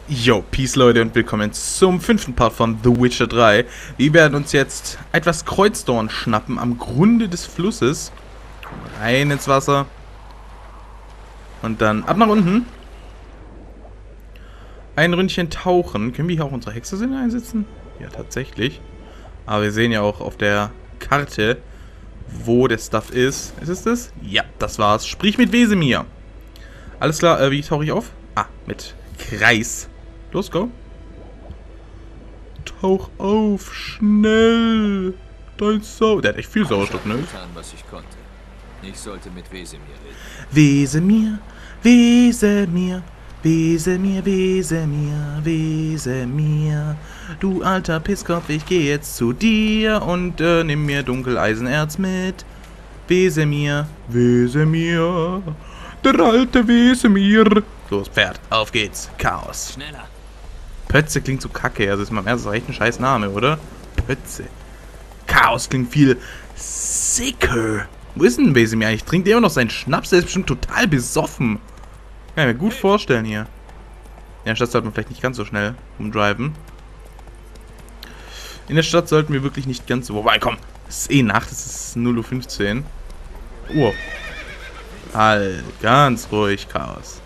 Yo, Peace Leute und willkommen zum 5. Part von The Witcher 3. Wir werden uns jetzt etwas Kreuzdorn schnappen am Grunde des Flusses. Rein ins Wasser. Und dann ab nach unten. Ein Ründchen tauchen. Können wir hier auch unsere Hexersinne einsetzen? Ja, tatsächlich. Aber wir sehen ja auch auf der Karte, wo der Stuff ist. Ist es das? Ja, das war's. Sprich mit Wesemir. Alles klar, wie tauche ich auf? Ah, mit Kreis. Los, go. Tauch auf, schnell. Dein Sau. Der hat echt viel Sauerstoff, ne? Getan, was ich konnte. Ich sollte mit Wesemir reden. Wesemir, Wesemir, Wesemir, Wesemir, Wesemir. Du alter Pisskopf, ich geh jetzt zu dir und nimm mir Dunkeleisenerz mit. Wesemir, Wesemir, der alte Wesemir. Los, Pferd, auf geht's. Chaos. Schneller! Pötze klingt so kacke, also ist mal erst echt ein scheiß Name, oder? Pötze. Chaos klingt viel sicker. Wo ist denn Wesemir eigentlich? Trinkt immer noch seinen Schnaps? Der ist bestimmt total besoffen. Kann ich mir gut vorstellen hier. Ja, in der Stadt sollte man vielleicht nicht ganz so schnell umdriven. In der Stadt sollten wir wirklich nicht ganz so... Wobei, komm, es ist eh Nacht, es ist 0:15 Uhr. Halt, ganz ruhig, Chaos.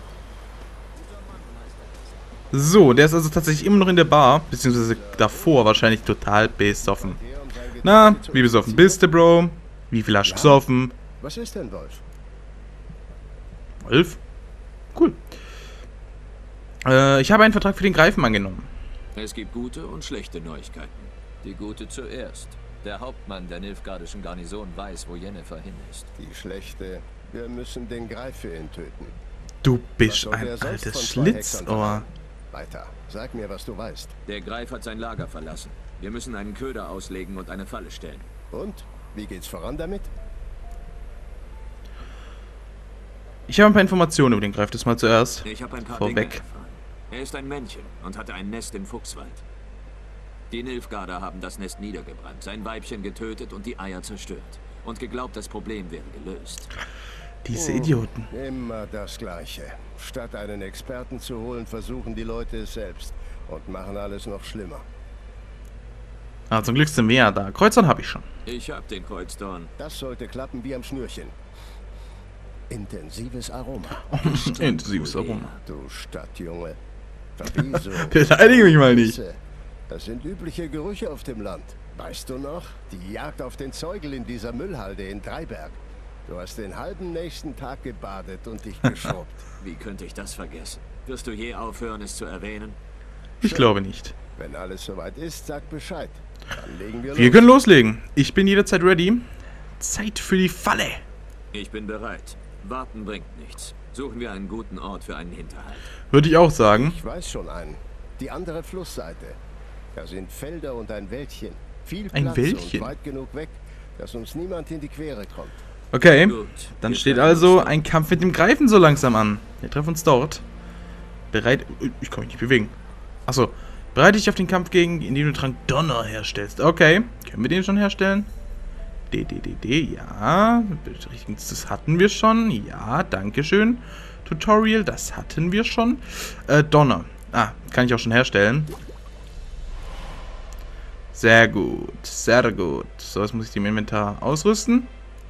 So, der ist also tatsächlich immer noch in der Bar, beziehungsweise davor wahrscheinlich total besoffen. Na, wie besoffen bist du, Bro? Wie viel hast du gesoffen? Was ist denn, Wolf? Wolf? Cool. Ich habe einen Vertrag für den Greifen angenommen. Es gibt gute und schlechte Neuigkeiten. Die gute zuerst. Der Hauptmann der nilfgaardischen Garnison weiß, wo Yennefer hin ist. Die schlechte. Wir müssen den Greif für ihn töten. Du bist Was soll ein der sonst altes von 2 Hexern Schlitzohr. verlangen? Weiter. Sag mir, was du weißt. Der Greif hat sein Lager verlassen. Wir müssen einen Köder auslegen und eine Falle stellen. Und? Wie geht's voran damit? Ich habe ein paar Informationen über den Greif, das mal zuerst. Ich habe ein paar Vorweg. Dinge erfahren. Er ist ein Männchen und hatte ein Nest im Fuchswald. Die Nilfgaarder haben das Nest niedergebrannt, sein Weibchen getötet und die Eier zerstört. Und geglaubt, das Problem wäre gelöst. Diese Idioten. Immer das Gleiche. Statt einen Experten zu holen, versuchen die Leute es selbst und machen alles noch schlimmer. Ah, zum Glück sind wir ja da. Kreuzdorn habe ich schon. Ich hab den Kreuzdorn. Das sollte klappen wie am Schnürchen. Intensives Aroma. Intensives Aroma. Du Stadtjunge. Wieso? Beleidige mich mal nicht. Das sind übliche Gerüche auf dem Land. Weißt du noch? Die Jagd auf den Zeugel in dieser Müllhalde in Dreiberg. Du hast den halben nächsten Tag gebadet und dich geschrubbt. Wie könnte ich das vergessen? Wirst du je aufhören, es zu erwähnen? Ich glaube nicht. Wenn alles soweit ist, sag Bescheid. Dann legen wir Wir los. können loslegen. Ich bin jederzeit ready. Zeit für die Falle. Ich bin bereit. Warten bringt nichts. Suchen wir einen guten Ort für einen Hinterhalt. Würde ich auch sagen. Ich weiß schon einen. Die andere Flussseite. Da sind Felder und ein Wäldchen. Viel Ein Platz Wäldchen? und weit genug weg, dass uns niemand in die Quere kommt. Okay, Gut, dann wir steht treffen also uns. ein Kampf mit dem Greifen so langsam an. Wir treffen uns dort. Bereit... Ich kann mich nicht bewegen. Achso. Bereite dich auf den Kampf gegen, indem du Trank Donner herstellst. Okay. Können wir den schon herstellen? Ja. Das hatten wir schon. Ja, dankeschön. Tutorial, das hatten wir schon. Donner. Ah, kann ich auch schon herstellen. Sehr gut. Sehr gut. So, jetzt muss ich die im Inventar ausrüsten.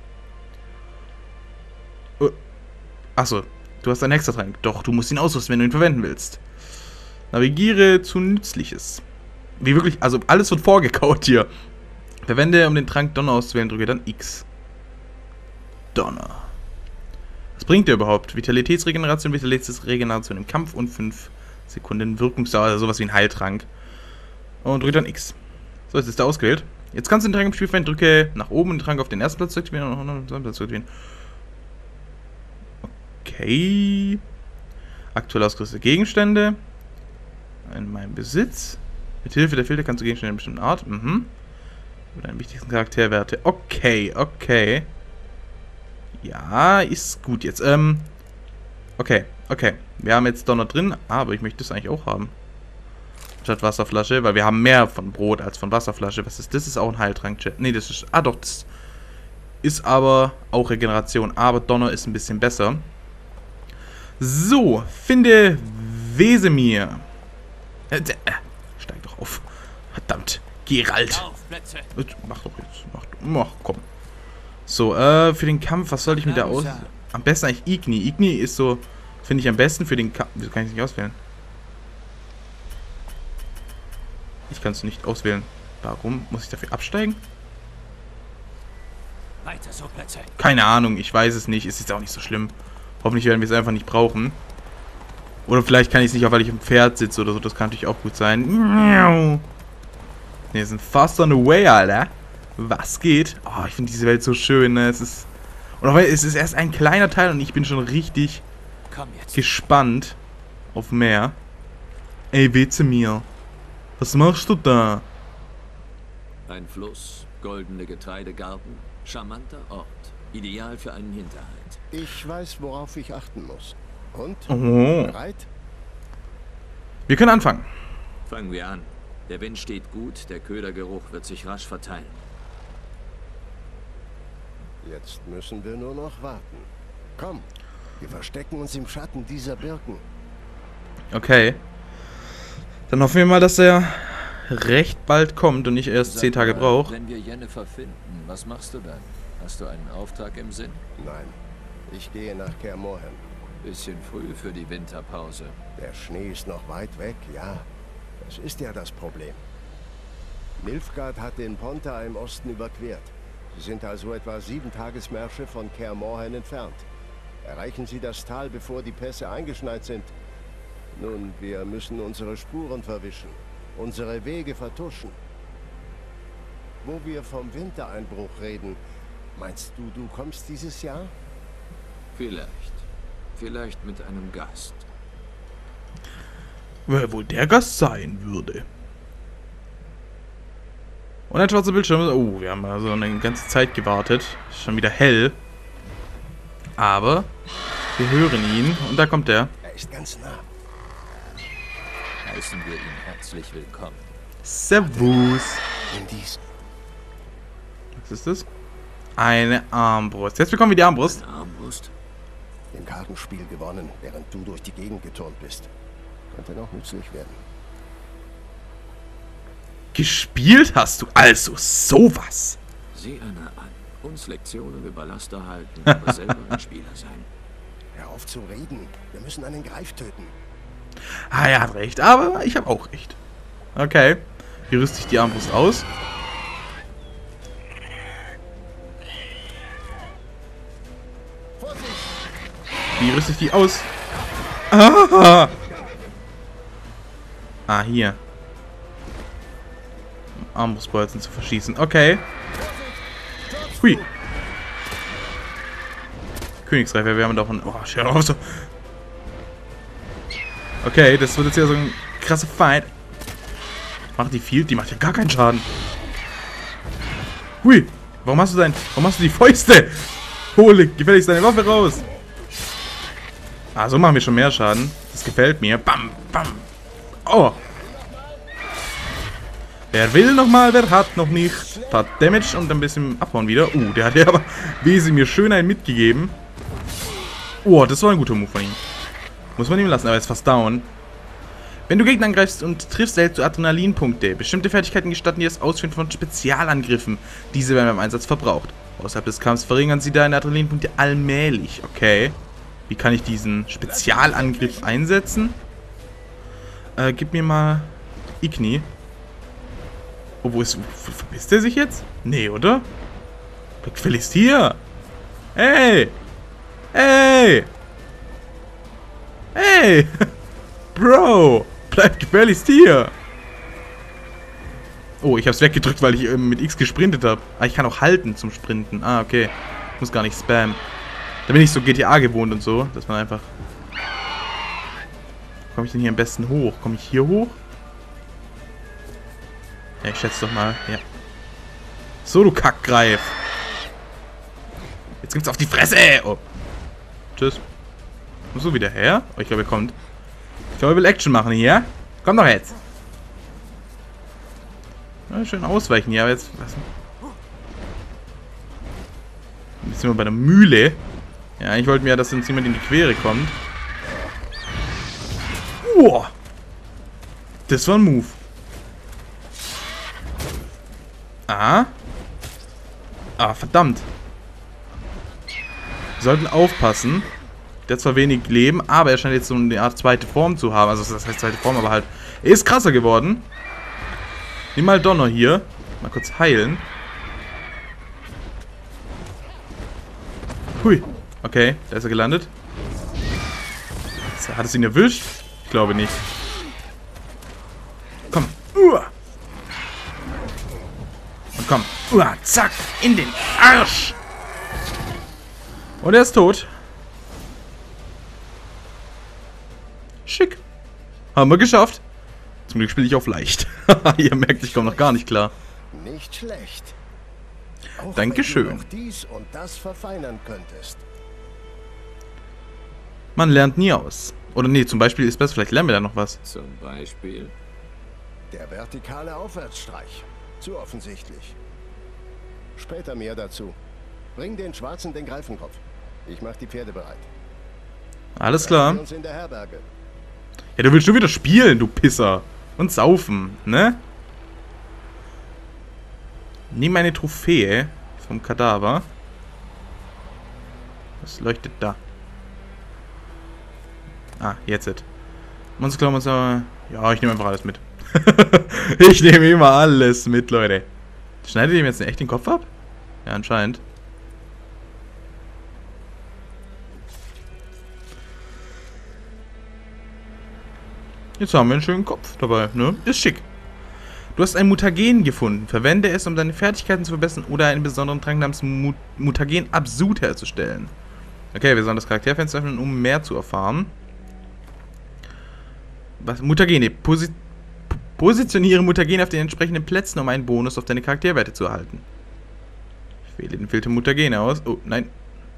Achso, du hast einen Hexertrank. Doch, du musst ihn ausrüsten, wenn du ihn verwenden willst. Navigiere zu Nützliches. Wie wirklich, also alles wird vorgekaut hier. Verwende, um den Trank Donner auszuwählen, drücke dann X. Donner. Was bringt der überhaupt? Vitalitätsregeneration im Kampf und 5 Sekunden Wirkungsdauer, also sowas wie ein Heiltrank. Und drücke dann X. So, jetzt ist er ausgewählt. Jetzt kannst du den Trank im Spiel verwenden, drücke nach oben, um den Trank auf den ersten Platz zu aktivieren und auf den zweiten Platz zu aktivieren. Okay. Aktuell ausgerüstete Gegenstände. In meinem Besitz. Mit Hilfe der Filter kannst du Gegenstände einer bestimmten Art. Mit deinen wichtigsten Charakterwerte. Okay, okay. Ja, ist gut jetzt. Okay. Wir haben jetzt Donner drin, aber ich möchte das eigentlich auch haben. Statt Wasserflasche, weil wir haben mehr von Brot als von Wasserflasche. Was ist das? Das ist auch ein Heiltrank. Nee, das ist... Ah, doch, das ist aber auch Regeneration. Aber Donner ist ein bisschen besser. So, finde Wesemir. Steig doch auf. Verdammt. Geralt. Laufplätze. Mach doch jetzt. Mach, komm. So, für den Kampf, was soll ich mit der aus... Am besten eigentlich Igni. Igni ist so, finde ich am besten für den Kampf... Wieso kann ich es nicht auswählen? Ich kann es nicht auswählen. Warum? Muss ich dafür absteigen? Weiter so, Plätze. Keine Ahnung, ich weiß es nicht. Ist jetzt auch nicht so schlimm. Hoffentlich werden wir es einfach nicht brauchen. Oder vielleicht kann ich es nicht, auch weil ich im Pferd sitze oder so. Das kann natürlich auch gut sein. Wir sind fast on the way, Alter. Was geht? Oh, ich finde diese Welt so schön, ne? Es ist... Und auch es ist erst ein kleiner Teil und ich bin schon richtig gespannt auf mehr. Ey, weh zu mir. Was machst du da? Ein Fluss, goldene Getreidegarten, charmanter Ort. Ideal für einen Hinterhalt. Ich weiß, worauf ich achten muss. Und? Oh. Bereit? Wir können anfangen. Fangen wir an. Der Wind steht gut, der Ködergeruch wird sich rasch verteilen. Jetzt müssen wir nur noch warten. Komm, wir verstecken uns im Schatten dieser Birken. Okay. Dann hoffen wir mal, dass er recht bald kommt und nicht erst 10 Tage braucht. Wenn wir Jennifer finden, was machst du dann? Hast du einen Auftrag im Sinn? Nein, ich gehe nach Kaer Morhen. Bisschen früh für die Winterpause. Der Schnee ist noch weit weg, ja. Das ist ja das Problem. Nilfgaard hat den Pontar im Osten überquert. Sie sind also etwa 7 Tagesmärsche von Kaer Morhen entfernt. Erreichen Sie das Tal, bevor die Pässe eingeschneit sind. Nun, wir müssen unsere Spuren verwischen, unsere Wege vertuschen. Wo wir vom Wintereinbruch reden, meinst du, du kommst dieses Jahr? Vielleicht. Vielleicht mit einem Gast. Wer wohl der Gast sein würde. Und ein schwarzer Bildschirm. Oh, wir haben also eine ganze Zeit gewartet. Ist schon wieder hell. Aber wir hören ihn. Und da kommt er. Er ist ganz nah. Heißen wir ihn herzlich willkommen. Servus. In dies. Was ist das? Eine Armbrust. Jetzt bekommen wir die Armbrust. Eine Armbrust? Im Kartenspiel gewonnen, während du durch die Gegend geturnt bist. Könnte noch nützlich werden. Gespielt hast du also sowas. Sieh einer an. Uns Lektionen über Laster halten, aber selber ein Spieler sein. Hör auf zu reden. Wir müssen einen Greif töten. Ah, er hat recht, aber ich habe auch recht. Okay. Hier rüste ich die Armbrust aus. Wie rüste ich die aus? Ah, hier. Armbrustbolzen zu verschießen. Okay. Hui. Königsreifer, wir haben davon... Oh, schau auf so. Okay, das wird jetzt ja so ein krasser Fight. Macht die viel? Die macht ja gar keinen Schaden. Hui. Warum hast du die Fäuste? Hole gefälligst deine Waffe raus. Ah, so machen wir schon mehr Schaden. Das gefällt mir. Bam, bam. Oh. Wer will nochmal, wer hat noch nicht. Paar Damage und ein bisschen abhauen wieder. Der hat ja aber wesentlich mir schön einen mitgegeben. Oh, das war ein guter Move von ihm. Muss man ihm lassen, aber er ist fast down. Wenn du Gegner angreifst und triffst, erhältst du Adrenalinpunkte. Bestimmte Fertigkeiten gestatten dir das Ausführen von Spezialangriffen. Diese werden beim Einsatz verbraucht. Außerhalb des Kampfs verringern sie deine Adrenalinpunkte allmählich. Okay. Wie kann ich diesen Spezialangriff einsetzen? Gib mir mal Igni. Oh, verpisst er sich jetzt? Nee, oder? Bleib gefälligst hier. Hey! Hey! Hey! Bro! Bleib gefälligst hier! Oh, ich hab's weggedrückt, weil ich mit X gesprintet habe. Ah, ich kann auch halten zum Sprinten. Ah, okay. Ich muss gar nicht spammen. Da bin ich so GTA gewohnt und so, dass man einfach... Komme ich denn hier am besten hoch? Komme ich hier hoch? Ja, ich schätze doch mal. Ja. So, du Kackgreif. Jetzt gibt's auf die Fresse! Oh. Tschüss. Kommst du wieder her? Oh, ich glaube, er kommt. Ich glaube, er will Action machen hier. Komm doch jetzt. Ja, schön ausweichen hier, aber jetzt... Was? Jetzt sind wir bei der Mühle. Ja, ich wollte mir ja, dass uns jemand in die Quere kommt. Das war ein Move. Ah. Ah, verdammt. Wir sollten aufpassen. Der hat zwar wenig Leben, aber er scheint jetzt so eine Art zweite Form zu haben. Also das heißt zweite Form, aber halt... Er ist krasser geworden. Nimm mal Donner hier. Mal kurz heilen. Hui. Okay, da ist er gelandet. Hat es ihn erwischt? Ich glaube nicht. Komm. Und komm. Zack. In den Arsch. Und er ist tot. Schick. Haben wir geschafft. Zum Glück spiele ich auf leicht. Ihr merkt, ich komme noch gar nicht klar. Nicht schlecht. Auch Dankeschön. wenn du noch dies und das verfeinern könntest. Man lernt nie aus. Oder nee, zum Beispiel ist besser, vielleicht lernen wir da noch was. Zum Beispiel? Der vertikale Aufwärtsstreich. Zu offensichtlich. Später mehr dazu. Bring den Schwarzen den Greifenkopf. Ich mach die Pferde bereit. Alles klar. Treffen wir uns in der Herberge. Ja, du willst schon wieder spielen, du Pisser. Und saufen, ne? Nimm eine Trophäe vom Kadaver. Was leuchtet da? Ah, jetzt. Monster. Ja, ich nehme einfach alles mit. Ich nehme immer alles mit, Leute. Schneidet ihr ihm jetzt echt den Kopf ab? Ja, anscheinend. Jetzt haben wir einen schönen Kopf dabei, ne? Ist schick. Du hast ein Mutagen gefunden. Verwende es, um deine Fertigkeiten zu verbessern oder einen besonderen Trank namens Mutagen Absud herzustellen. Okay, wir sollen das Charakterfenster öffnen, um mehr zu erfahren. Was? Mutagene. Positioniere Mutagene auf den entsprechenden Plätzen, um einen Bonus auf deine Charakterwerte zu erhalten. Ich wähle den Filter Mutagene aus. Oh, nein.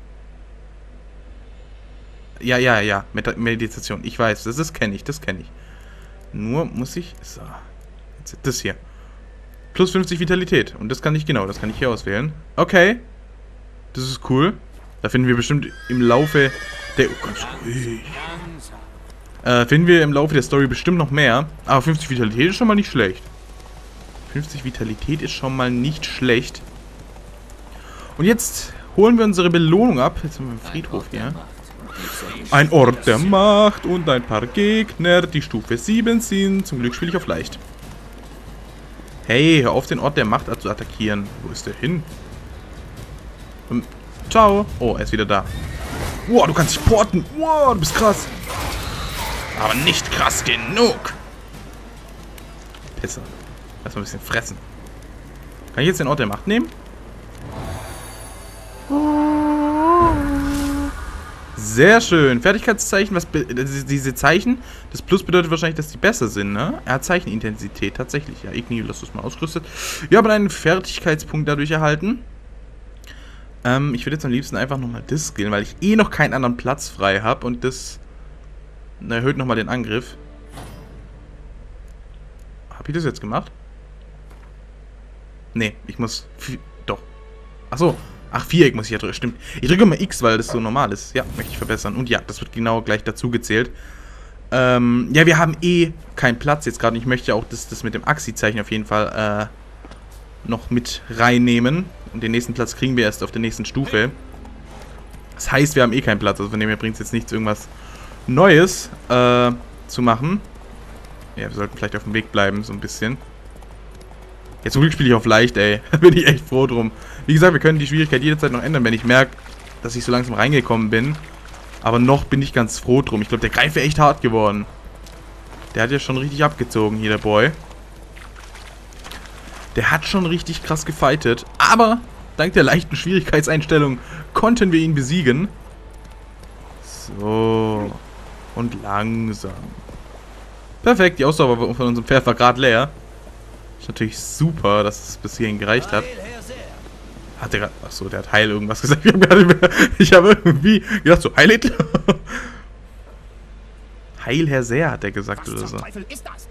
Ja. Meditation. Ich weiß, das kenne ich. Nur muss ich... So. Jetzt das hier. Plus 50 Vitalität. Und das kann ich genau. Das kann ich hier auswählen. Okay. Das ist cool. Da finden wir bestimmt im Laufe der... Oh, ganz ruhig. Finden wir im Laufe der Story bestimmt noch mehr. Aber 50 Vitalität ist schon mal nicht schlecht. 50 Vitalität ist schon mal nicht schlecht. Und jetzt holen wir unsere Belohnung ab. Jetzt haben wir einen Friedhof hier. Ein Ort der Macht und ein paar Gegner, die Stufe 7 sind. Zum Glück spiele ich auf leicht. Hey, hör auf, den Ort der Macht zu attackieren. Wo ist der hin? Ciao. Oh, er ist wieder da. Wow, du kannst dich porten. Wow, du bist krass. Aber nicht krass genug. Pisser. Lass mal ein bisschen fressen. Kann ich jetzt den Ort der Macht nehmen? Sehr schön. Fertigkeitszeichen, diese Zeichen, das Plus bedeutet wahrscheinlich, dass die besser sind, ne? Er hat Zeichenintensität, tatsächlich. Ja, Igni, lass das mal ausgerüstet. Wir haben einen Fertigkeitspunkt dadurch erhalten. Ich würde jetzt am liebsten einfach nochmal das skillen, weil ich eh noch keinen anderen Platz frei habe und das erhöht nochmal den Angriff. Habe ich das jetzt gemacht? Nee, ich muss... Doch. Achso. Ach, Viereck muss ich ja drücken. Stimmt. Ich drücke mal X, weil das so normal ist. Ja, möchte ich verbessern. Und ja, das wird genau gleich dazu gezählt. Ja, wir haben eh keinen Platz jetzt gerade. Ich möchte ja auch das mit dem Axi-Zeichen auf jeden Fall noch mit reinnehmen. Und den nächsten Platz kriegen wir erst auf der nächsten Stufe. Das heißt, wir haben eh keinen Platz. Also von dem her bringt es jetzt nichts, irgendwas Neues zu machen. Ja, wir sollten vielleicht auf dem Weg bleiben, so ein bisschen. Jetzt zum Glück spiele ich auf leicht, ey. Da bin ich echt froh drum. Wie gesagt, wir können die Schwierigkeit jederzeit noch ändern, wenn ich merke, dass ich so langsam reingekommen bin. Aber noch bin ich ganz froh drum. Ich glaube, der Greif wäre echt hart geworden. Der hat ja schon richtig abgezogen hier, der Boy. Der hat schon richtig krass gefightet. Aber dank der leichten Schwierigkeitseinstellung konnten wir ihn besiegen. So. Und langsam. Perfekt, die Ausdauer von unserem Pferd war gerade leer. Ist natürlich super, dass es bis hierhin gereicht hat. Hat der gerade... Achso, der hat Heil irgendwas gesagt. Ich habe irgendwie gedacht so, Heil Hitler. Heil Herr Seher, hat er gesagt oder so. Was zum Teufel ist das?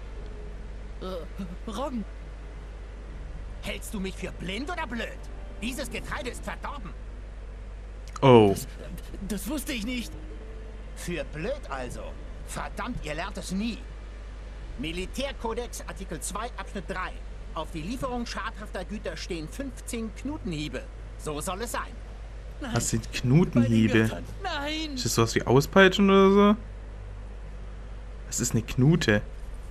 Roggen. Hältst du mich für blind oder blöd? Dieses Getreide ist verdorben. Oh. Das wusste ich nicht. Für blöd also. Verdammt, ihr lernt es nie. Militärkodex Artikel 2 Abschnitt 3. Auf die Lieferung schadhafter Güter stehen 15 Knutenhiebe. So soll es sein. Was sind Knutenhiebe? Nein! Ist das sowas wie Auspeitschen oder so? Was ist eine Knute?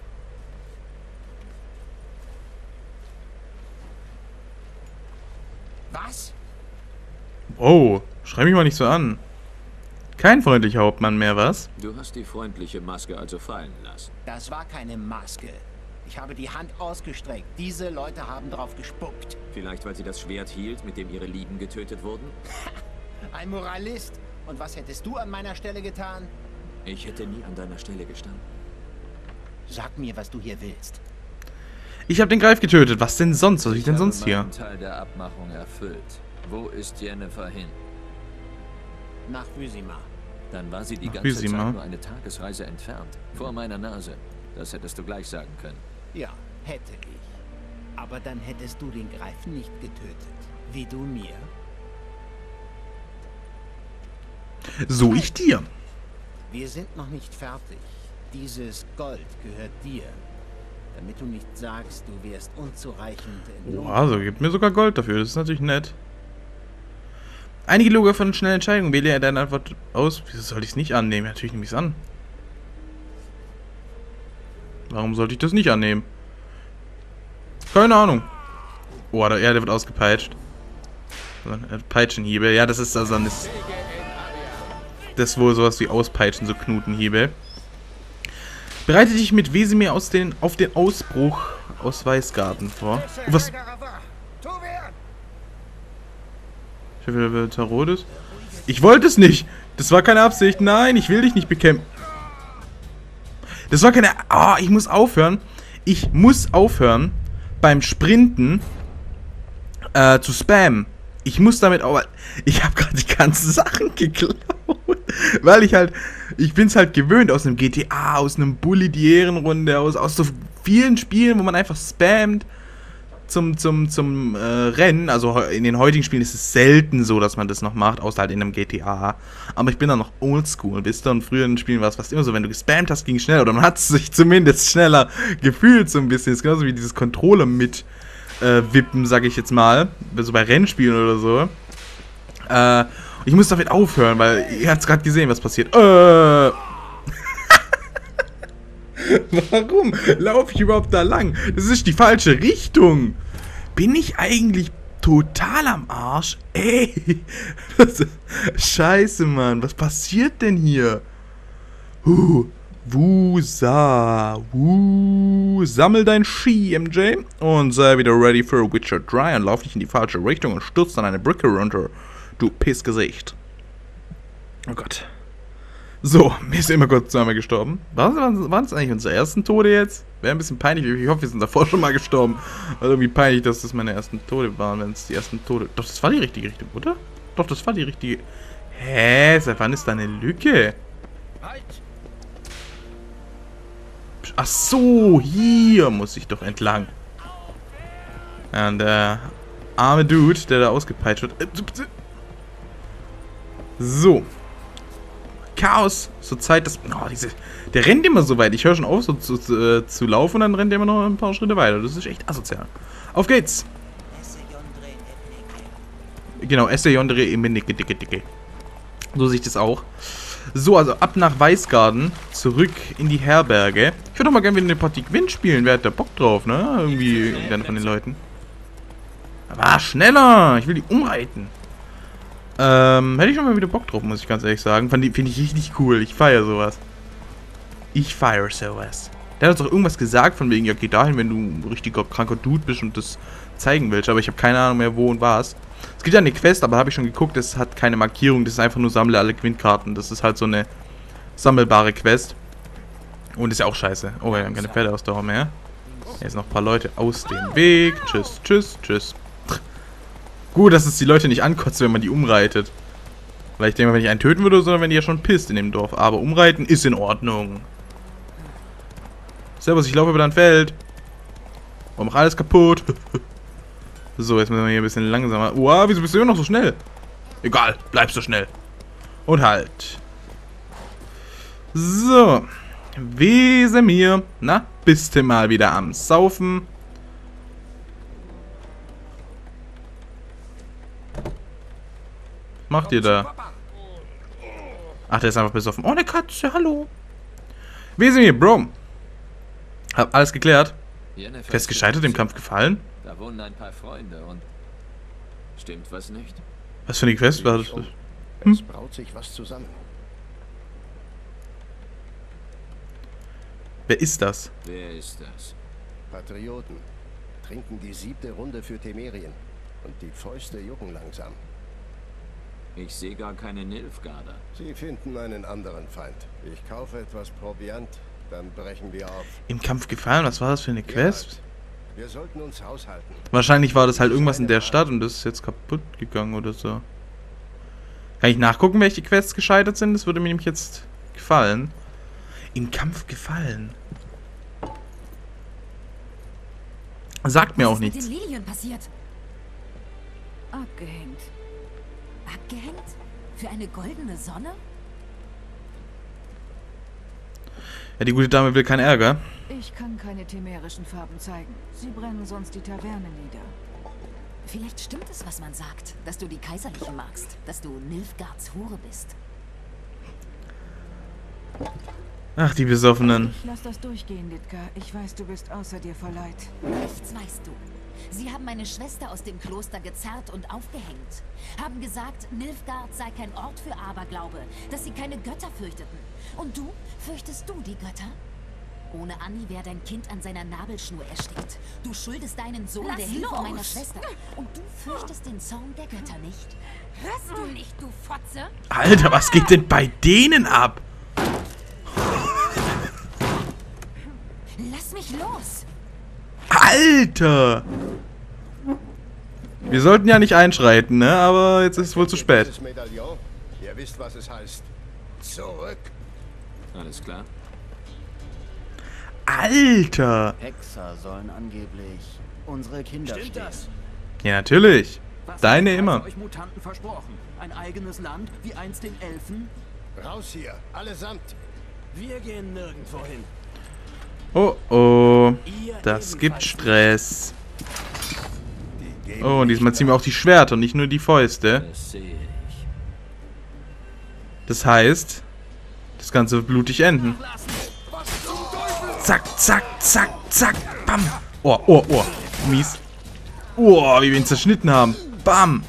Was? Oh, schrei mich mal nicht so an. Kein freundlicher Hauptmann mehr, was? Du hast die freundliche Maske also fallen lassen. Das war keine Maske. Ich habe die Hand ausgestreckt. Diese Leute haben drauf gespuckt. Vielleicht, weil sie das Schwert hielt, mit dem ihre Lieben getötet wurden? Ein Moralist. Und was hättest du an meiner Stelle getan? Ich hätte nie an deiner Stelle gestanden. Sag mir, was du hier willst. Ich habe den Greif getötet. Was denn sonst? Was soll ich denn sonst Ich habe hier? meinen Teil der Abmachung erfüllt. Wo ist Jennifer hin? Nach Wysima. Dann war sie die Nach ganze Wysima. Zeit nur eine Tagesreise entfernt. Vor meiner Nase. Das hättest du gleich sagen können. Ja, hätte ich. Aber dann hättest du den Greif nicht getötet. Wie du mir. So ich dir. Wir sind noch nicht fertig. Dieses Gold gehört dir. Damit du nicht sagst, du wärst unzureichend entlohnt. Oh, also gibt mir sogar Gold dafür. Das ist natürlich nett. Einige Logo von schnellen Entscheidungen. Wähle er deine Antwort aus. Wieso soll ich es nicht annehmen? Ja, natürlich nehme ich es an. Warum sollte ich das nicht annehmen? Keine Ahnung. Oh, der wird ausgepeitscht. Peitschenhiebe. Ja, das ist also dann das ist wohl sowas wie Auspeitschen, so Knutenhiebe. Bereite dich mit Wesemir auf den Ausbruch aus Weißgarten vor. Oh, was? Tarodes? Ich wollte es nicht. Das war keine Absicht. Nein, ich will dich nicht bekämpfen. Das war keine... Ah, ich muss aufhören. Ich muss aufhören, beim Sprinten zu spammen. Ich muss damit auch... Ich habe gerade die ganzen Sachen geklaut. Weil ich bin es halt gewöhnt aus einem GTA, aus einem Bully die Ehrenrunde, aus so vielen Spielen, wo man einfach spammt zum Rennen. Also in den heutigen Spielen ist es selten so, dass man das noch macht, außer halt in einem GTA. Aber ich bin da noch oldschool, wisst ihr? Und früher in den Spielen war es fast immer so, wenn du gespammt hast, ging es schneller. Oder man hat sich zumindest schneller gefühlt so ein bisschen. Das ist genauso wie dieses Controller mit Wippen, sag ich jetzt mal. So bei Rennspielen oder so. Ich muss damit aufhören, weil ihr habt es gerade gesehen, was passiert. Warum laufe ich überhaupt da lang? Das ist die falsche Richtung. Bin ich eigentlich total am Arsch? Ey. Scheiße, Mann. Was passiert denn hier? Wusa. Sammel dein Ski, MJ. Und sei wieder ready für Witcher 3 und lauf nicht in die falsche Richtung und stürzt dann eine Brücke runter. Du Pissgesicht. Oh Gott. So, mir ist immer kurz zweimal gestorben. Waren es eigentlich unsere ersten Tode jetzt? Wäre ein bisschen peinlich. Ich hoffe, wir sind davor schon mal gestorben. War irgendwie peinlich, dass das meine ersten Tode waren, wenn es die ersten Tode... Doch, das war die richtige Richtung, oder? Doch, das war die richtige... Hä? Seit wann ist da eine Lücke? Halt! Ach so, hier muss ich doch entlang. Ja, und der arme Dude, der da ausgepeitscht wird... So. Chaos. Zur Zeit, dass... Oh, der rennt immer so weit. Ich höre schon auf, so zu laufen und dann rennt er immer noch ein paar Schritte weiter. Das ist echt asozial. Auf geht's. Genau, Esse Yondre im Dicke. So sehe ich das auch. So, also ab nach Weißgarten. Zurück in die Herberge. Ich würde doch mal gerne wieder eine Partie Gwent spielen. Wer hat da Bock drauf, ne? Irgendwie irgendeiner von den Leuten. Aber schneller! Ich will die umreiten. Hätte ich schon mal wieder Bock drauf, muss ich ganz ehrlich sagen. Finde ich richtig cool. Ich feiere sowas. Ich feiere sowas. Der hat uns doch irgendwas gesagt, von wegen, ja, geh dahin, wenn du ein richtiger kranker Dude bist und das zeigen willst. Aber ich habe keine Ahnung mehr, wo und was. Es gibt ja eine Quest, aber habe ich schon geguckt, das hat keine Markierung. Das ist einfach nur sammle alle Gwent-Karten. Das ist halt so eine sammelbare Quest. Und ist ja auch scheiße. Oh, wir haben keine Pferdeausdauer mehr. Jetzt noch ein paar Leute aus dem Weg. Tschüss, tschüss, tschüss. Gut, dass es die Leute nicht ankotzt, wenn man die umreitet. Weil ich denke mal, wenn ich einen töten würde, sondern wenn die ja schon pisst in dem Dorf. Aber umreiten ist in Ordnung. Servus, ich laufe über dein Feld. Oh, mach alles kaputt. So, jetzt müssen wir hier ein bisschen langsamer. Wow, wieso bist du immer noch so schnell? Egal, bleib so schnell. Und halt. So. Wesemir. Na, bist du mal wieder am Saufen? Macht ihr da? Ach, der ist einfach besoffen. Oh, eine Katze, hallo. Wesemir, Bro. Hab alles geklärt. Quest gescheitert, im Kampf gefallen. Da wohnen ein paar Freunde und... Stimmt was nicht? Was für eine Quest war das? Es braut sich was zusammen. Wer ist das? Wer ist das? Patrioten trinken die 7. Runde für Temerien. Und die Fäuste jucken langsam. Ich sehe gar keine Nilfgaarder. Sie finden einen anderen Feind. Ich kaufe etwas Proviant, dann brechen wir auf. Im Kampf gefallen? Was war das für eine Quest? Wir sollten uns haushalten. Wahrscheinlich war das halt irgendwas in der Stadt und das ist jetzt kaputt gegangen oder so. Kann ich nachgucken, welche Quests gescheitert sind? Das würde mir nämlich jetzt gefallen. Im Kampf gefallen. Sagt mir auch nichts. Was ist mit den Lilien passiert? Abgehängt. Abgehängt? Für eine goldene Sonne? Ja, die gute Dame will keinen Ärger. Ich kann keine temerischen Farben zeigen. Sie brennen sonst die Taverne nieder. Vielleicht stimmt es, was man sagt, dass du die Kaiserlichen magst, dass du Nilfgaards Hure bist. Ach, die Besoffenen. Lass das durchgehen, Litka. Ich weiß, du bist außer dir vor Leid. Nichts weißt du. Sie haben meine Schwester aus dem Kloster gezerrt und aufgehängt. Haben gesagt, Nilfgaard sei kein Ort für Aberglaube, dass sie keine Götter fürchteten. Und du? Fürchtest du die Götter? Ohne Anni wäre dein Kind an seiner Nabelschnur erstickt. Du schuldest deinen Sohn der Hilfe meiner Schwester. Und du fürchtest den Zorn der Götter nicht. Hörst du nicht, du Fotze? Alter, was geht denn bei denen ab? Lass mich los! Alter! Wir sollten ja nicht einschreiten, ne? Aber jetzt ist es wohl zu spät. Dieses Medaillon, ihr wisst, was es heißt. Zurück! Alles klar? Alter! Hexer sollen angeblich unsere Kinder Stimmt stehlen. das? Ja, natürlich. Was Deine hat immer. euch Mutanten versprochen? Ein eigenes Land, wie einst den Elfen? Raus hier, allesamt! Wir gehen nirgendwo hin. Oh, oh. Ihr Das gibt ebenfalls Stress. Die geben Oh, und diesmal ziehen wir auch die Schwerter, nicht nur die Fäuste. Das sehe ich. Das heißt, das Ganze wird blutig enden. Zack, zack, zack, zack, bam. Oh, oh, oh. Mies. Oh, wie wir ihn zerschnitten haben. Bam.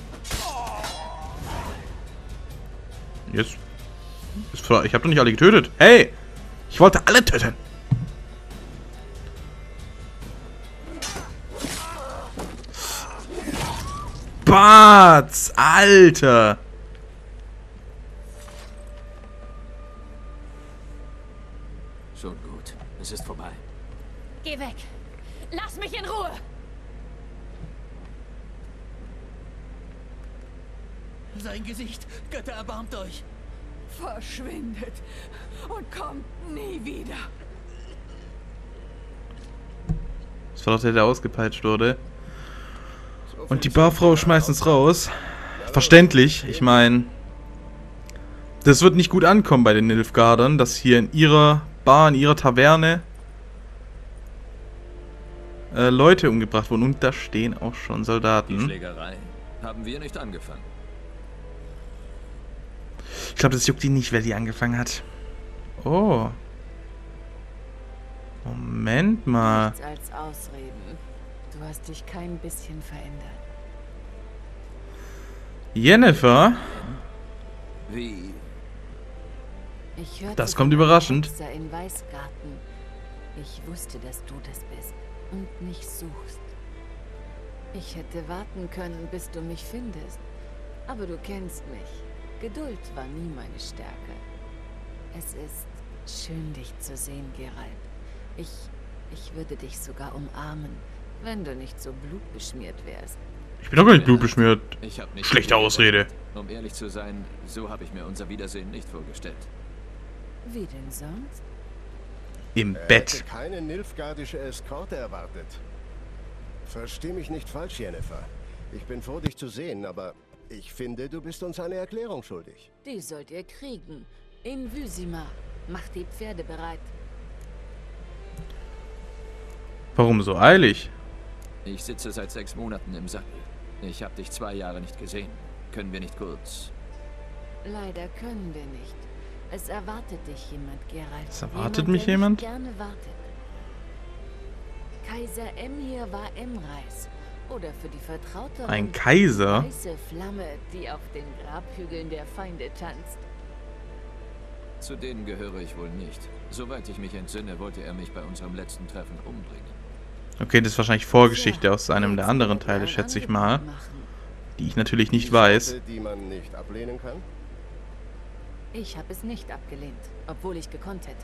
Jetzt. Ich habe doch nicht alle getötet. Hey! Ich wollte alle töten. Batz! Alter! Schon gut. Es ist vorbei. Geh weg. Lass mich in Ruhe. Sein Gesicht, Götter, erbarmt euch. Verschwindet und kommt nie wieder. Das war doch der, der ausgepeitscht wurde. Und die Barfrau schmeißt uns raus. Verständlich. Ich meine, das wird nicht gut ankommen bei den Nilfgaardern, dass hier in ihrer Bar, in ihrer Taverne Leute umgebracht wurden. Und da stehen auch schon Die Soldaten. Schlägerei haben wir nicht angefangen. Ich glaube, das juckt ihn nicht, wer die angefangen hat. Oh. Moment mal. Nichts als Ausreden. Du hast dich kein bisschen verändert. Jennifer? Wie? Ich hörte Das kommt von einem überraschend. Hexer in Weißgarten. Ich wusste, dass du das bist und mich suchst. Ich hätte warten können, bis du mich findest. Aber du kennst mich. Geduld war nie meine Stärke. Es ist schön, dich zu sehen, Geralt. Ich würde dich sogar umarmen, wenn du nicht so blutbeschmiert wärst. Ich bin doch gar nicht blutbeschmiert. Ich habe nicht Schlechte Ausrede. Um ehrlich zu sein, so habe ich mir unser Wiedersehen nicht vorgestellt. Wie denn sonst? Im Er Bett. hätte keine nilfgaardische Eskorte erwartet. Versteh mich nicht falsch, Jennifer. Ich bin froh, dich zu sehen, aber ich finde, du bist uns eine Erklärung schuldig. Die sollt ihr kriegen. In Vysima. Macht die Pferde bereit. Warum so eilig? Ich sitze seit 6 Monaten im Sattel. Ich habe dich 2 Jahre nicht gesehen. Können wir nicht kurz? Leider können wir nicht. Es erwartet dich jemand, Geralt. Es erwartet mich jemand? Der gerne wartet. Kaiser Emhyr war Emreis. Oder für die Vertraute Ein Kaiser? weiße Flamme, die auf den Grabhügeln der Feinde tanzt. Zu denen gehöre ich wohl nicht. Soweit ich mich entsinne, wollte er mich bei unserem letzten Treffen umbringen. Okay, das ist wahrscheinlich Vorgeschichte aus einem der anderen Teile, schätze ich mal. Die ich natürlich nicht weiß. Die man nicht ablehnen kann? Ich habe es nicht abgelehnt, obwohl ich gekonnt hätte.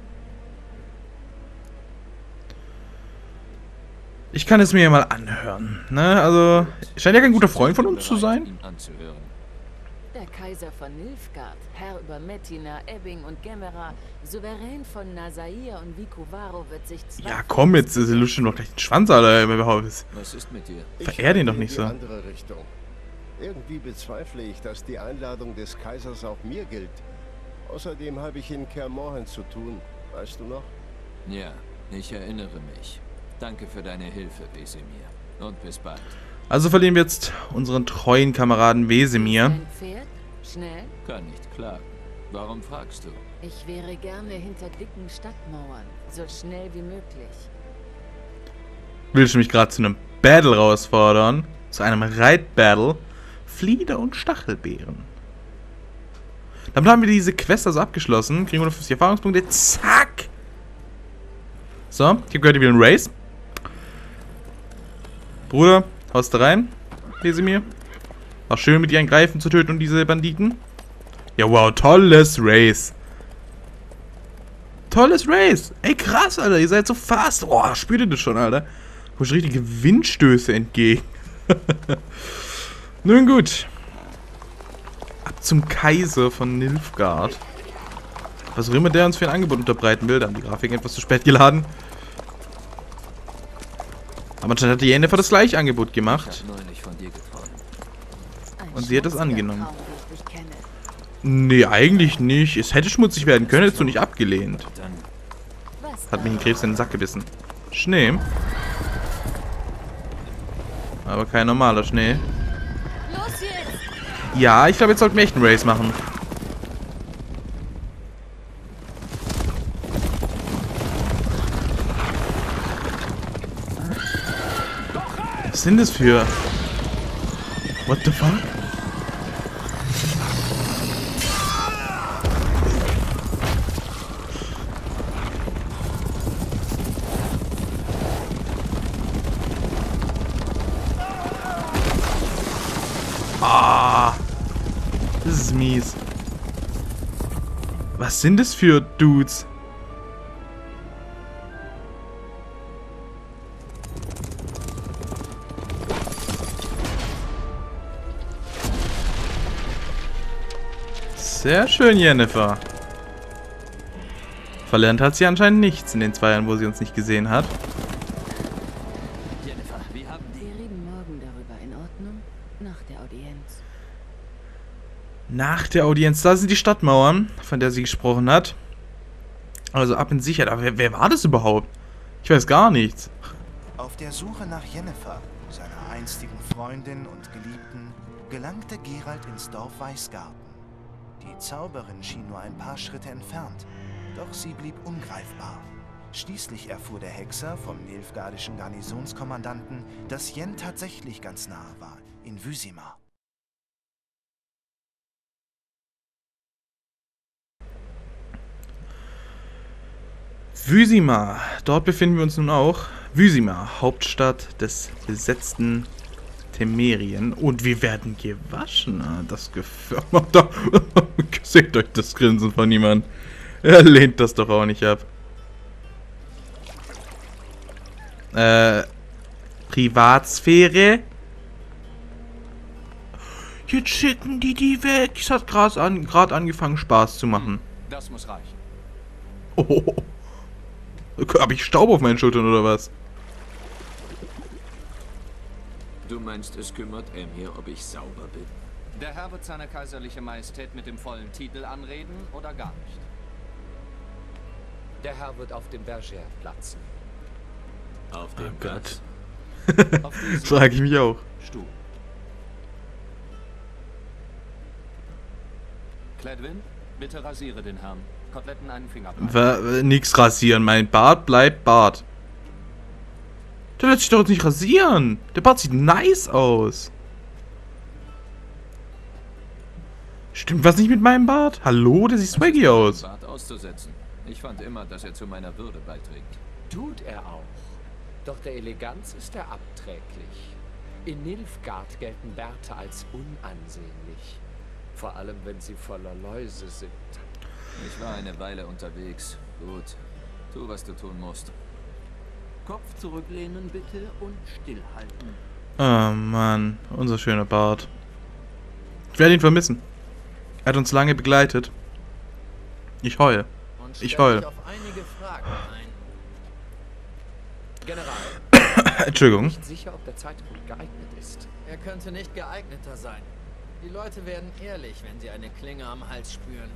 Ich kann es mir ja mal anhören. Ne? Also, scheint ja kein guter Freund von uns zu sein. Ihn anzuhören. Der Kaiser von Nilfgaard, Herr über Metina, Ebbing und Gemera, Souverän von Nazair und Vicovaro wird sich Ja, komm, jetzt lutscht doch gleich den Schwanz, Alter, überhaupt. Was ist mit dir? Verehr den doch nicht in so. die andere Richtung. Irgendwie bezweifle ich, dass die Einladung des Kaisers auch mir gilt. Außerdem habe ich in Kaer Morhen zu tun. Weißt du noch? Ja, ich erinnere mich. Danke für deine Hilfe, Wesemir. Und bis bald. Also verlieren wir jetzt unseren treuen Kameraden Wesemir. Ein Pferd? Schnell? Kann nicht klagen. Warum fragst du? Ich wäre gerne hinter dicken Stadtmauern, so schnell wie möglich. Willst du mich gerade zu einem Battle herausfordern? Zu einem Reitbattle? Flieder und Stachelbeeren. Damit haben wir diese Quest also abgeschlossen. Kriegen 150 Erfahrungspunkte. Zack! So, ich habe gehört, ich will ein Race. Bruder, haust du rein? Wesemir. War schön, mit dir einen Greifen zu töten und diese Banditen. Ja, wow, tolles Race. Tolles Race. Ey, krass, Alter. Ihr seid so fast. Oh, spürt ihr das schon, Alter? Kommt schon richtige Windstöße entgegen. Nun gut. Ab zum Kaiser von Nilfgaard. Was auch immer der uns für ein Angebot unterbreiten will. Da haben die Grafiken etwas zu spät geladen. Aber anscheinend hat die Yennefer das gleiche Angebot gemacht. Ich habe neulich von dir geträumt. Und sie hat es angenommen. Nee, eigentlich nicht. Es hätte schmutzig werden können, hättest du nicht abgelehnt. Dann Hat mich ein Krebs in den Sack gebissen. Schnee. Aber kein normaler Schnee. Los jetzt! Ja, ich glaube, jetzt sollten wir echt einen Race machen. Was sind das für... What the fuck? Ah, das ist mies. Was sind das für Dudes? Sehr schön, Yennefer. Verlernt hat sie anscheinend nichts in den 2 Jahren, wo sie uns nicht gesehen hat. Yennefer, wir haben Wir reden morgen darüber, in Ordnung? Nach der Audienz. Nach der Audienz, da sind die Stadtmauern, von der sie gesprochen hat. Also ab in Sicherheit. Aber wer war das überhaupt? Ich weiß gar nichts. Auf der Suche nach Yennefer, seiner einstigen Freundin und Geliebten, gelangte Geralt ins Dorf Weißgarten. Die Zauberin schien nur ein paar Schritte entfernt, doch sie blieb ungreifbar. Schließlich erfuhr der Hexer vom nilfgaardischen Garnisonskommandanten, dass Yen tatsächlich ganz nahe war, in Wysimar. Wysimar. Dort befinden wir uns nun auch. Wysimar, Hauptstadt des besetzten Temerien. Und wir werden gewaschen. Das gefällt mir. Seht euch das Grinsen von niemand. Er lehnt das doch auch nicht ab. Privatsphäre. Jetzt schicken die weg. Es hat gerade angefangen Spaß zu machen. Das muss reichen. Oh. Habe ich Staub auf meinen Schultern oder was? Du meinst, es kümmert Emhyr, ob ich sauber bin? Der Herr wird seine kaiserliche Majestät mit dem vollen Titel anreden oder gar nicht? Der Herr wird auf dem Bergère platzen. Auf dem Platz. Frage ich mich auch. Stuhl. Cledwin, bitte rasiere den Herrn. Koteletten einen Finger. Nix rasieren, mein Bart bleibt Bart. Der lässt sich doch jetzt nicht rasieren. Der Bart sieht nice aus. Stimmt was nicht mit meinem Bart? Hallo, der sieht swaggy aus. Bart auszusetzen. Ich fand immer, dass er zu meiner Würde beiträgt. Tut er auch. Doch der Eleganz ist er abträglich. In Nilfgaard gelten Bärte als unansehnlich. Vor allem, wenn sie voller Läuse sind. Ich war eine Weile unterwegs. Gut. Tu, was du tun musst. Kopf zurücklehnen bitte und stillhalten. Oh Mann, unser schöner Bart. Ich werde ihn vermissen. Er hat uns lange begleitet. Ich heule. Ich heule. Auf einige Fragen ein. General. Entschuldigung. Nicht sicher, ob der Zeitpunkt geeignet ist. Er könnte nicht geeigneter sein. Die Leute werden ehrlich, wenn sie eine Klinge am Hals spüren.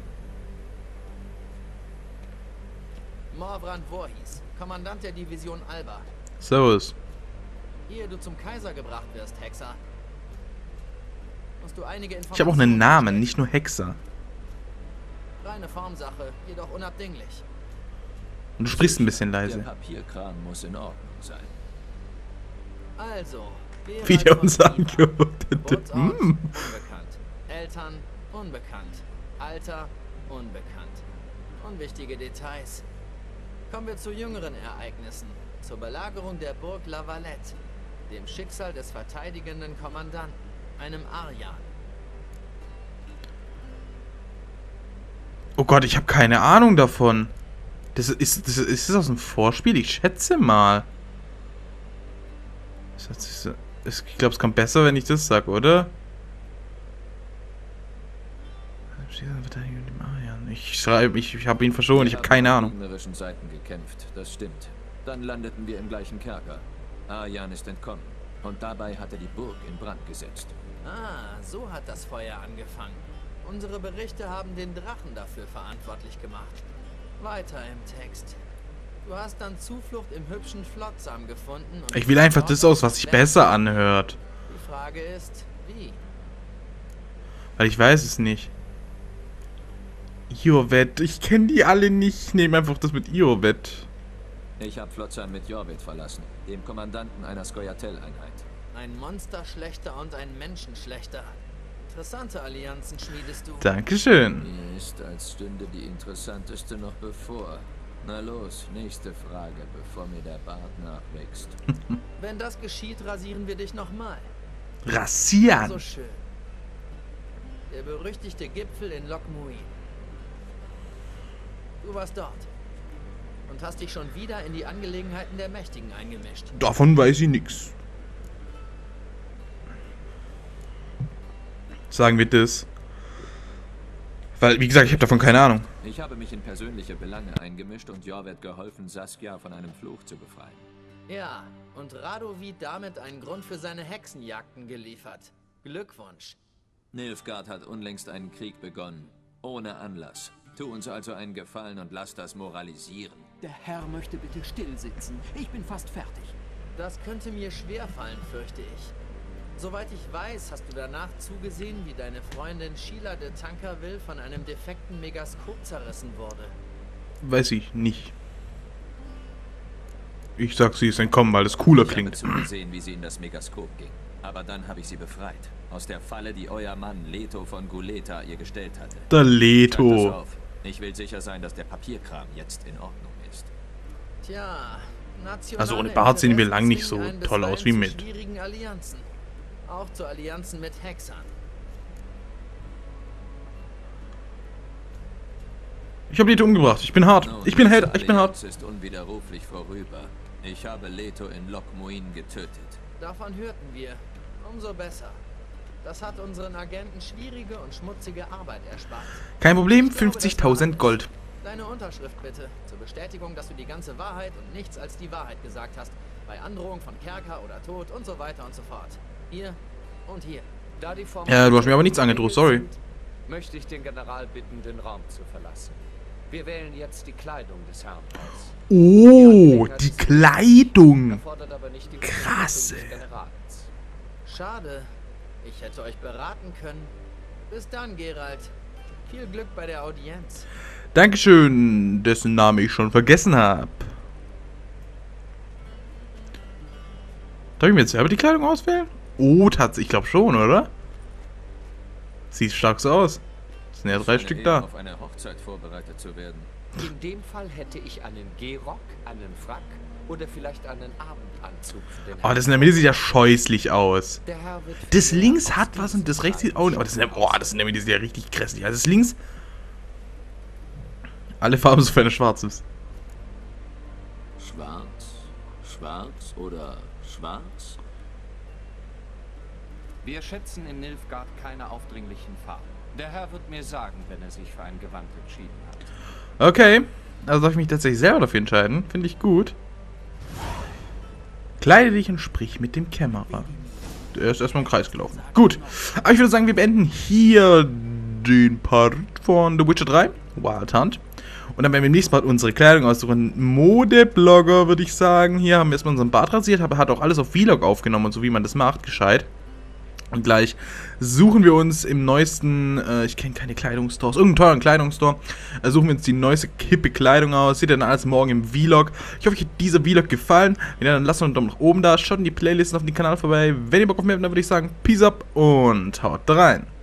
Morbrand Voorhees, Kommandant der Division Alba. Servus. Ehe du zum Kaiser gebracht wirst, Hexer, musst du einige Informationen... Ich habe auch einen Namen, nicht nur Hexer. Reine Formsache, jedoch unabdinglich. Und du sprichst ein bisschen leise. Der Papierkram muss in Ordnung sein. Also, wie der uns anguckt. Unbekannt. Eltern, unbekannt. Alter, unbekannt. Unwichtige Details. Kommen wir zu jüngeren Ereignissen. Zur Belagerung der Burg La Valette. Dem Schicksal des verteidigenden Kommandanten, einem Aryan. Oh Gott, ich habe keine Ahnung davon. Ist das aus dem Vorspiel? Ich schätze mal. Ich glaube, es kommt besser, wenn ich das sage, oder? Ich habe ihn verschont, ich habe keine Ahnung. Wir haben auf gegnerischen Seiten gekämpft, das stimmt. Dann landeten wir im gleichen Kerker. Aryan ist entkommen. Und dabei hat er die Burg in Brand gesetzt. Ah, so hat das Feuer angefangen. Unsere Berichte haben den Drachen dafür verantwortlich gemacht. Weiter im Text. Du hast dann Zuflucht im hübschen Flotsam gefunden. Und ich will einfach das aus, was sich besser anhört. Die Frage ist, wie? Weil ich weiß es nicht. Iorveth, ich kenne die alle nicht. Ich nehme einfach das mit Iorveth. Ich habe Flotsam mit Jorveth verlassen, dem Kommandanten einer Skoyatel-Einheit. Ein Monsterschlechter und ein Menschenschlechter. Interessante Allianzen schmiedest du. Dankeschön. Mir ist, als stünde die interessanteste noch bevor. Na los, nächste Frage, bevor mir der Bart nachwächst. Wenn das geschieht, rasieren wir dich nochmal. Rasieren? So schön. Der berüchtigte Gipfel in Loch Muin. Du warst dort. Und hast dich schon wieder in die Angelegenheiten der Mächtigen eingemischt. Davon weiß ich nichts. Sagen wir das. Weil, wie gesagt, ich habe davon keine Ahnung. Ich habe mich in persönliche Belange eingemischt und Jorveth geholfen, Saskia von einem Fluch zu befreien. Ja, und Radovid damit einen Grund für seine Hexenjagden geliefert. Glückwunsch. Nilfgaard hat unlängst einen Krieg begonnen. Ohne Anlass. Tu uns also einen Gefallen und lass das moralisieren. Der Herr möchte bitte still sitzen. Ich bin fast fertig. Das könnte mir schwerfallen, fürchte ich. Soweit ich weiß, hast du danach zugesehen, wie deine Freundin Sheila de Tankerville von einem defekten Megaskop zerrissen wurde. Weiß ich nicht. Ich sag, sie ist entkommen, weil es cooler klingt. Ich habe zugesehen, wie sie in das Megaskop ging. Aber dann habe ich sie befreit. Aus der Falle, die euer Mann Leto von Guleta ihr gestellt hatte. Der Leto. Ich will sicher sein, dass der Papierkram jetzt in Ordnung ist. Tja, also ohne Bart sehen wir lang nicht so toll aus wie mit. Allianzen. Auch zu Allianzen mit Hexern. Ich habe Leto umgebracht. Ich bin hart. Ich bin Held. Ich bin hart. Es ist unwiderruflich vorüber. Ich habe Leto in Loch Muin getötet. Davon hörten wir. Umso besser. Das hat unseren Agenten schwierige und schmutzige Arbeit erspart. Kein Problem, 50.000 Gold. Deine Unterschrift bitte, zur Bestätigung, dass du die ganze Wahrheit und nichts als die Wahrheit gesagt hast. Bei Androhung von Kerker oder Tod und so weiter und so fort. Hier und hier. Da die ja, du hast mir aber nichts angedroht, sorry. Möchte ich den General bitten, den Raum zu verlassen. Wir wählen jetzt die Kleidung des Herrn aus. Oh, die Kleidung. Erfordert aber nicht die Krass, Unterstützung des Generals. Schade. Ich hätte euch beraten können. Bis dann, Geralt. Viel Glück bei der Audienz. Dankeschön, dessen Name ich schon vergessen habe. Darf ich mir jetzt selber die Kleidung auswählen? Oh, tatsächlich, ich glaube schon, oder? Sieht stark so aus. Es sind ja 3 Stück da. Auf eine Hochzeit vorbereitet zu werden. In dem Fall hätte ich einen Gehrock, einen Frack oder vielleicht einen Abendanzug. Oh, das in der Mitte sieht ja scheußlich aus. Der Herr wird Das links hat was und das rechts sieht auch nicht. Aber das in der Mitte sieht ja richtig grässlich. Also das links... Alle Farben, sofern es schwarz ist. Schwarz? Schwarz oder schwarz? Wir schätzen in Nilfgaard keine aufdringlichen Farben. Der Herr wird mir sagen, wenn er sich für ein Gewand entschieden hat. Okay, also darf ich mich tatsächlich selber dafür entscheiden. Finde ich gut. Kleide dich und sprich mit dem Kämmerer. Der ist erstmal im Kreis gelaufen. Gut, aber ich würde sagen, wir beenden hier den Part von The Witcher 3, Wild Hunt. Und dann werden wir im nächsten Mal unsere Kleidung aussuchen. Modeblogger, würde ich sagen. Hier haben wir erstmal unseren Bart rasiert, aber hat auch alles auf Vlog aufgenommen und so, wie man das macht, gescheit. Und gleich suchen wir uns im neuesten, ich kenne keine Kleidungsstores, irgendeinen teuren Kleidungsstore, suchen wir uns die neueste hippe Kleidung aus. Seht ihr dann alles morgen im Vlog. Ich hoffe, euch hat dieser Vlog gefallen. Wenn ja, dann lasst einen Daumen nach oben da, schaut in die Playlisten auf den Kanal vorbei. Wenn ihr Bock auf mehr habt, dann würde ich sagen, Peace up und haut rein.